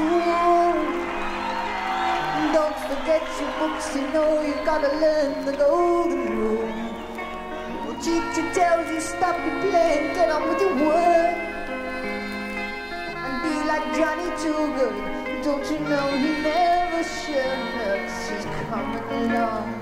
school. Don't forget your books, you know you gotta learn the golden rule. Your teacher tells you stop your playing, get on with your work. And be like Johnny Too Good, don't you know he never shirks, he's coming along.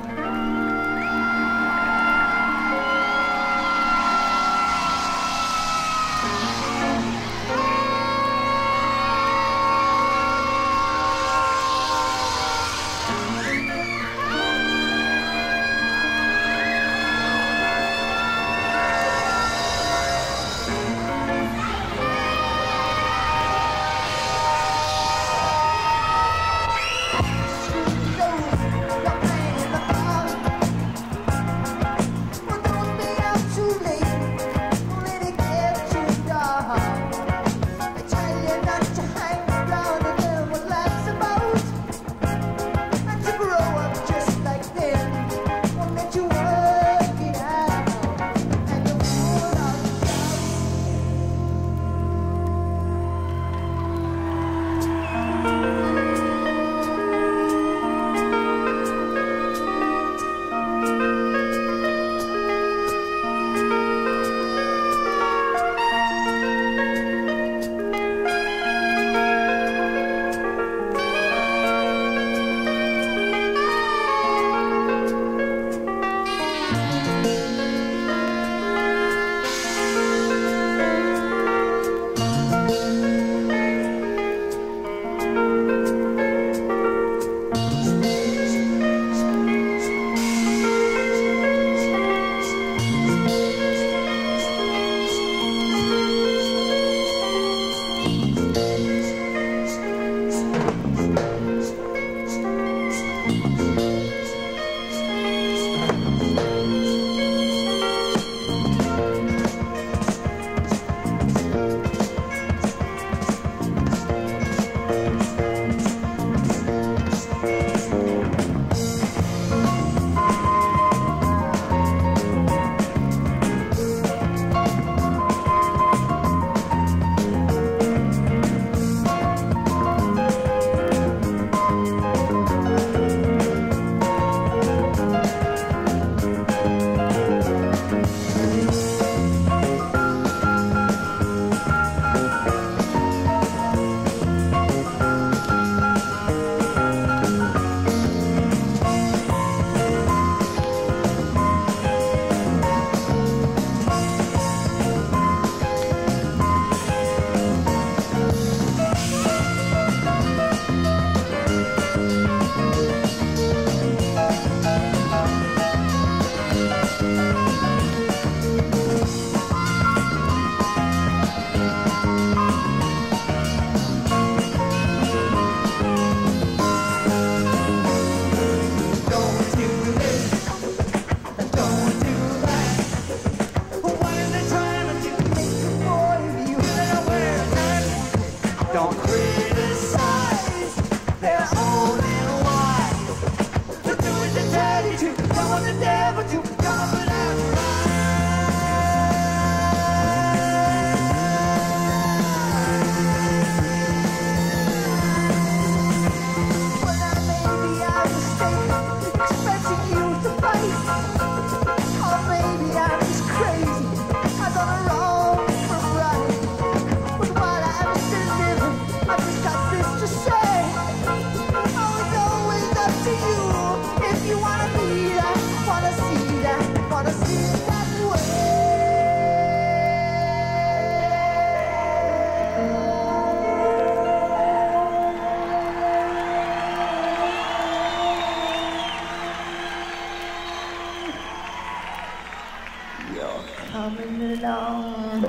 Coming along.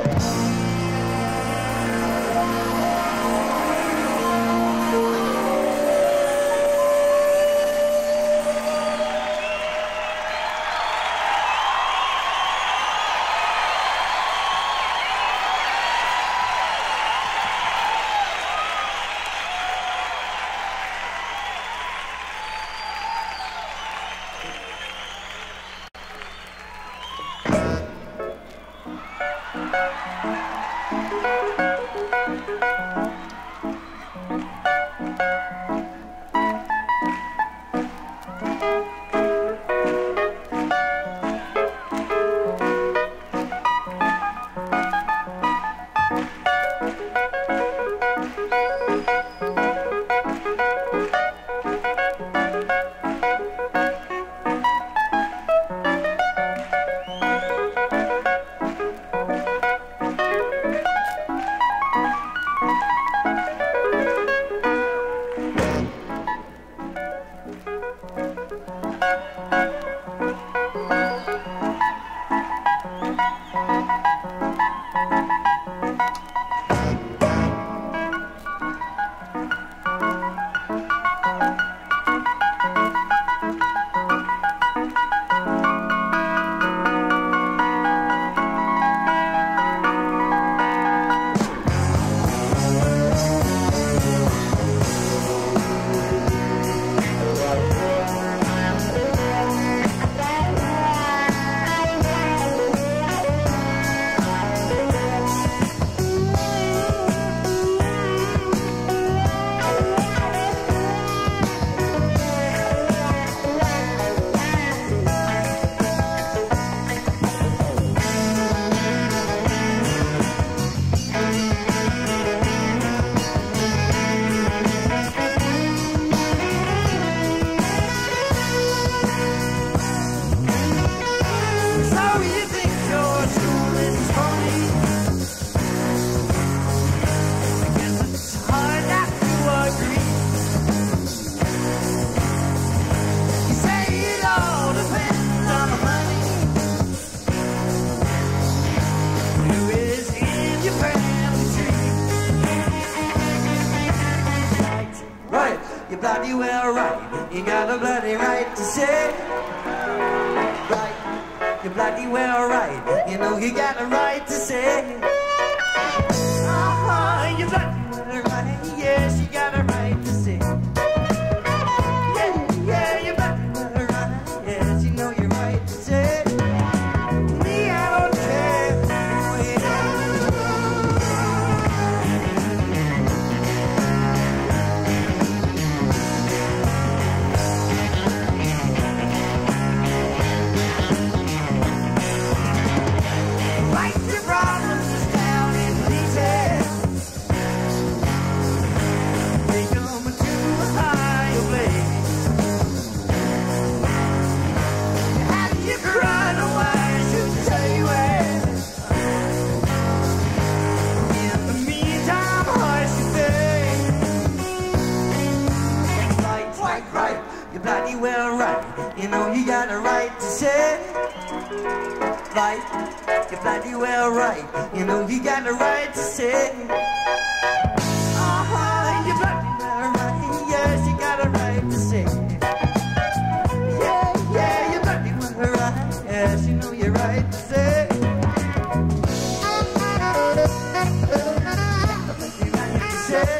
you're bloody well right. You got a bloody right to say right. You're bloody well right. You know you got a right to say you're bloody well right. Yes, you got a right to say yeah, you're bloody well right. Yes, you know you're right to say me, I don't care. Write your problems down in pieces, take them to a higher place. And you cry, no, I should tell you where. In the meantime, hush your face. Right, you're bloody well right. You know you got a right to say right. You're bloody well right. You know you got a right to say you're bloody well right. Yes, you got a right to say yeah, you're bloody well right. Yes, you know you're right to say you're right to say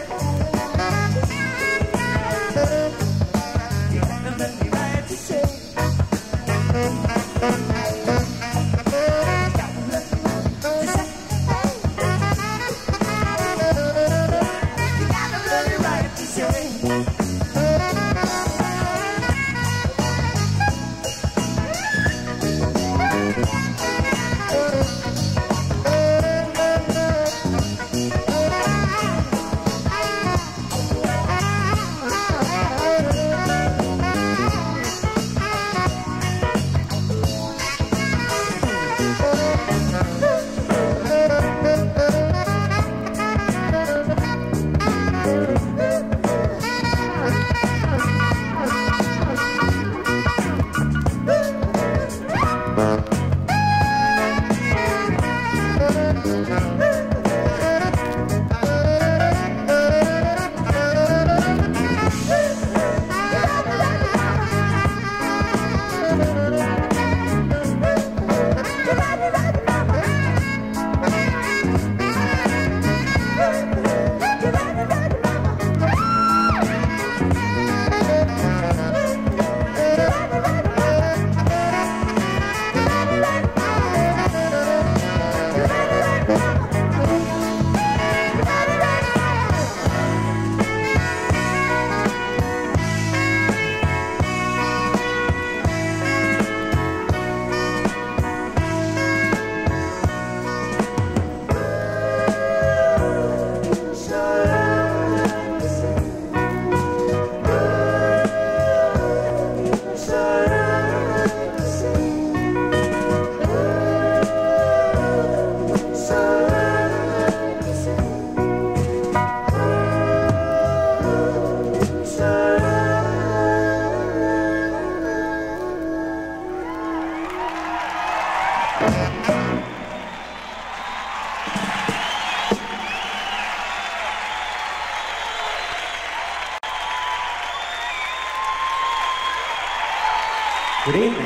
Good evening.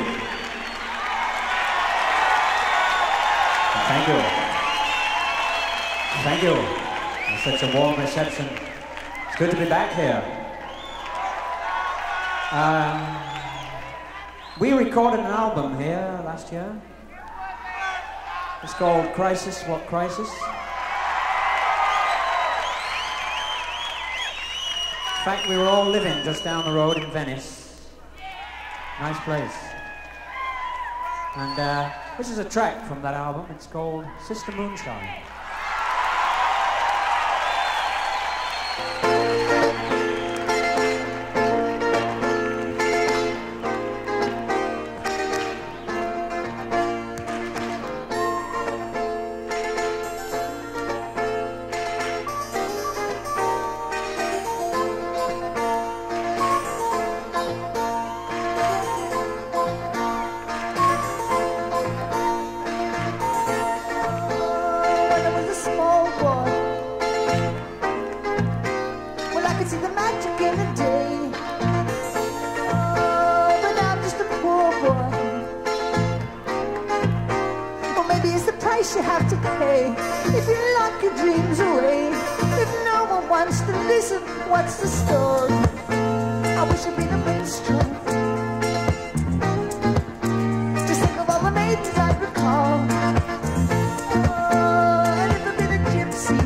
Thank you. Thank you for such a warm reception. It's good to be back here. We recorded an album here last year. It's called Crisis, What Crisis? In fact, we were all living just down the road in Venice. Nice place. And this is a track from that album. It's called Sister Moonshine. what's the story? I wish I'd been a minstrel. Just think of all the maidens I'd recall. Oh, I'd never been a gypsy.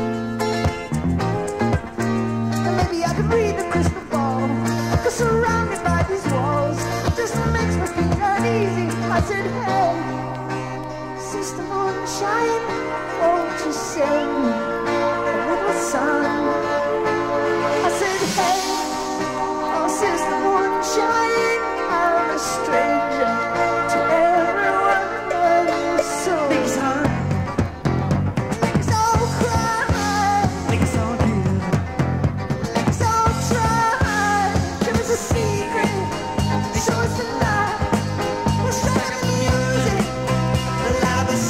And maybe I could read the crystal ball. 'Cause surrounded by these walls just makes me feel uneasy. I said, hey, Sister Moonshine, won't you send me a little sun? I said, hey, oh Sister Moonshine, I'm a stranger to everyone, so Make us high, make us all cry, make us all give. make us all try. Give us a secret, show us the light. We'll strike up the music, The love is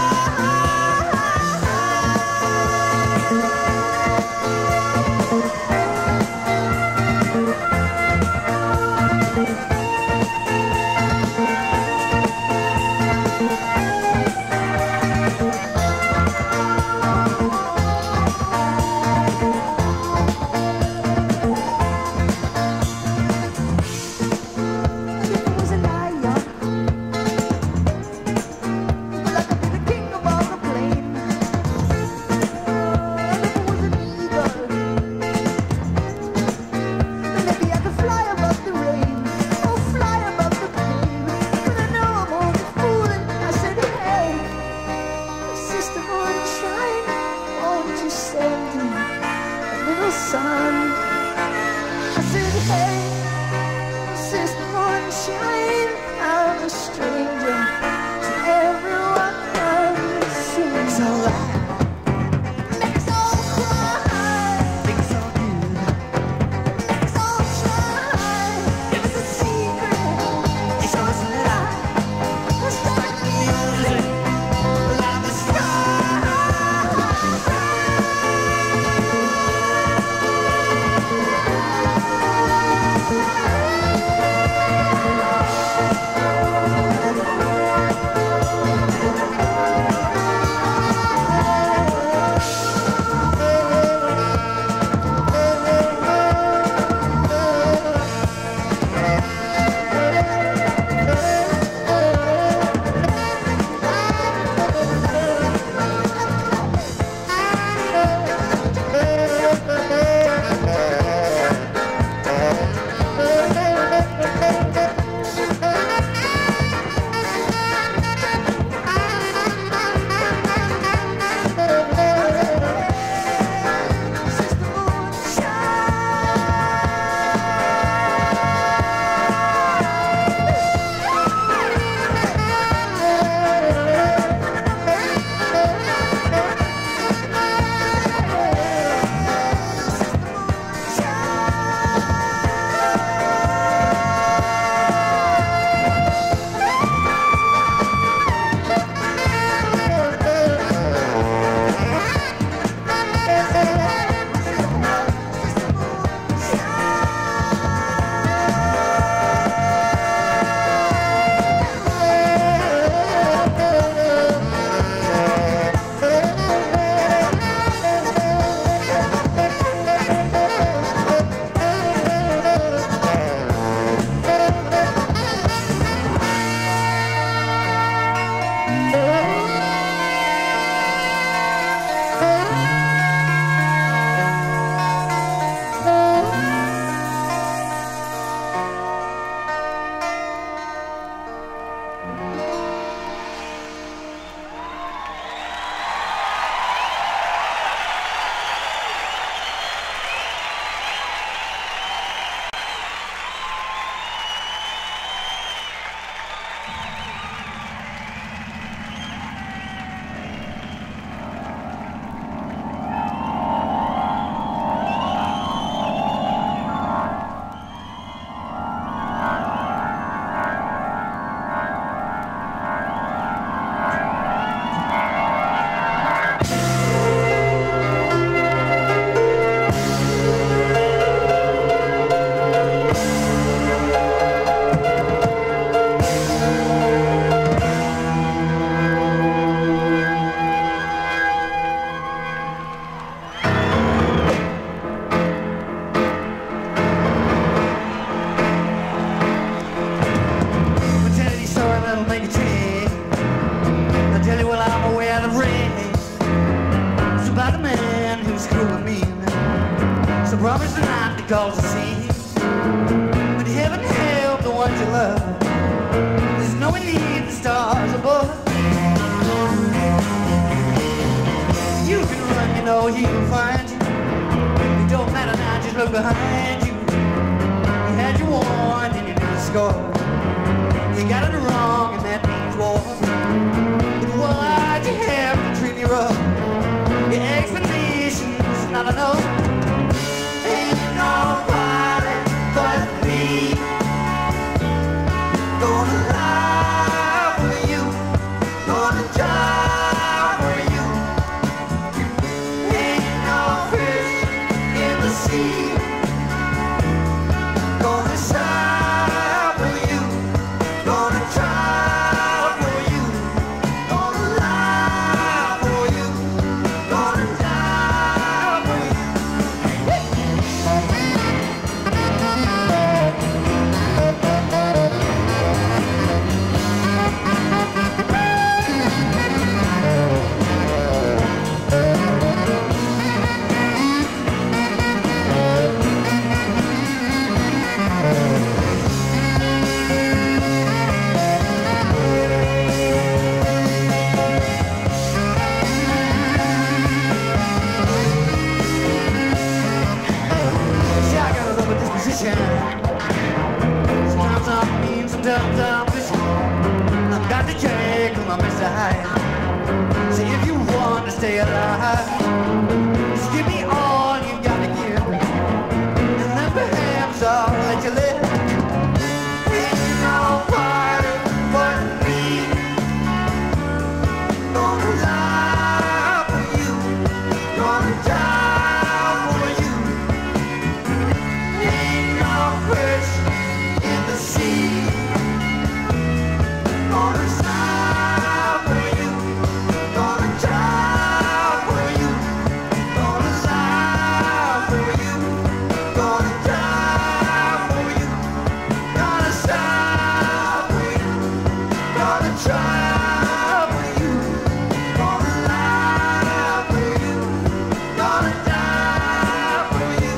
and if it was a lion, well, I could be the king of all the plain. And if it was an eagle, then maybe I could fly above the rain, oh, fly above the pain. But I know I'm only fooling. I said, hey, Sister Moonshine, won't you send me a little sun? I said, hey, Sister Moonshine, I'm a stranger to everyone I'm seeing. It's alright, Make us all cry, make us all give. make us all try. Give us a secret, show us the light. We'll strike the music, love is right. calls the sea. But heaven help the ones you love. There's no need the stars above. You can run, you know he'll find you. It don't matter now, just look behind you. You had your one and you didn't score. You got it wrong and that means war. But why'd you have to treat me rough? Your expectations not enough. Ain't nobody but me gonna lie for you, gonna die for you. Ain't no fish in the sea gonna sigh for you, gonna try for you, gonna lie for you, gonna die for you. See, I got a little disposition. Sometimes I'm mean, sometimes I'm vicious. I'm Dr. Jekyll, I'm Mr. Hyde. See, if you want to stay alive, just give me all you gotta give, and then perhaps I'll let you live. Ain't nobody but me gonna lie for you, gonna die for you. Ain't no fish in the sea gonna sigh for you, gonna die for you, gonna sigh for you, gonna die for you, gonna sigh for you, gonna try for you, gonna lie for you, gonna die for you.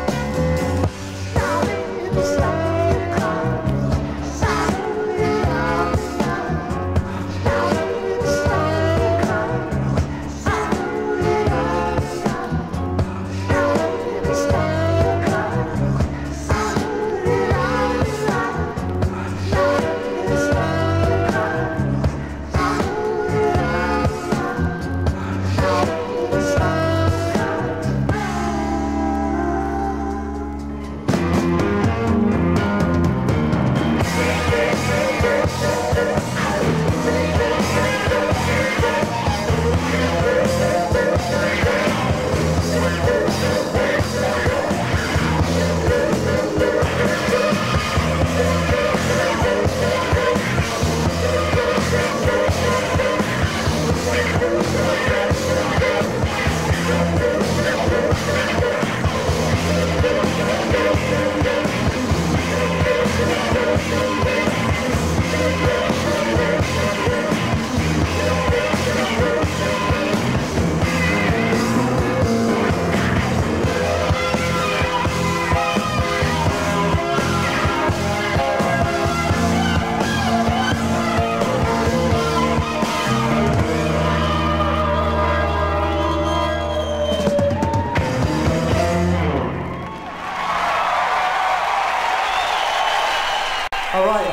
All right.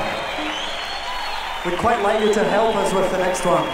We'd quite like you to help us with the next one.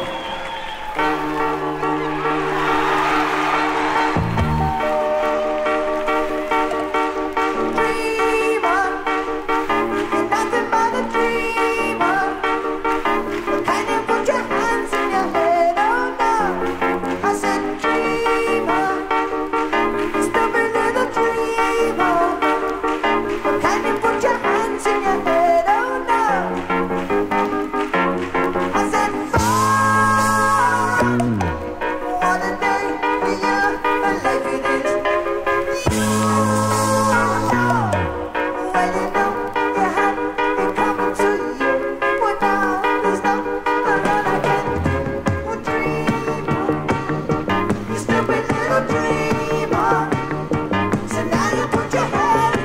So now you put your head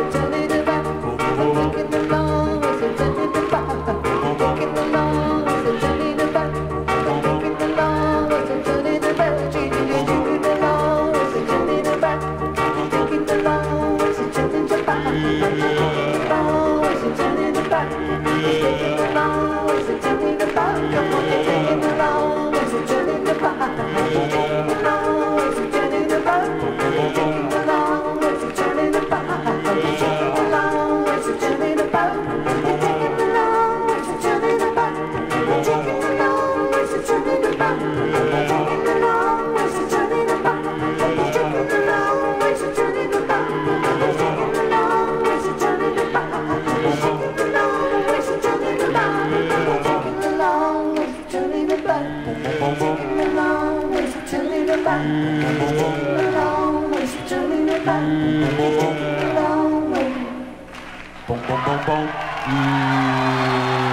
Boom, boom, boom, boom.